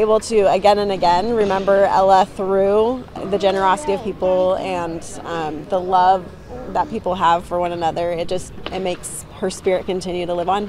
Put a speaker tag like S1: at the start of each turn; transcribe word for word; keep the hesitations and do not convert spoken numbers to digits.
S1: able to again and again remember Ella through the generosity of people and um, the love that people have for one another, it just it makes her spirit continue to live on.